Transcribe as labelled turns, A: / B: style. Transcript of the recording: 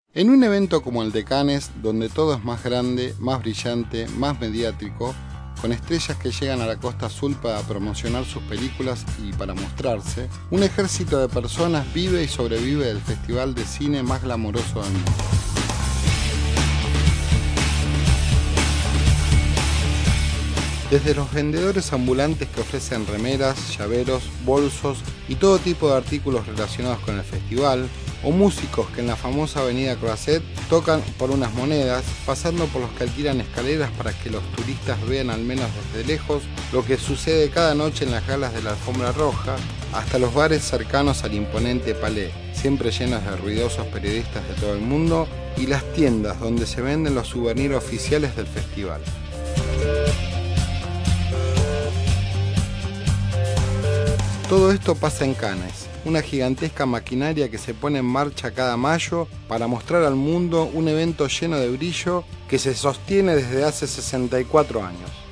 A: En un evento como el de Cannes, donde todo es más grande, más brillante, más mediático, con estrellas que llegan a la Costa Azul para promocionar sus películas y para mostrarse, un ejército de personas vive y sobrevive del festival de cine más glamoroso del mundo. Desde los vendedores ambulantes que ofrecen remeras, llaveros, bolsos y todo tipo de artículos relacionados con el festival, o músicos que en la famosa avenida Croisset tocan por unas monedas, pasando por los que alquilan escaleras para que los turistas vean al menos desde lejos lo que sucede cada noche en las galas de la Alfombra Roja, hasta los bares cercanos al imponente Palais, siempre llenos de ruidosos periodistas de todo el mundo, y las tiendas donde se venden los souvenirs oficiales del festival. Todo esto pasa en Cannes, una gigantesca maquinaria que se pone en marcha cada mayo para mostrar al mundo un evento lleno de brillo que se sostiene desde hace 64 años.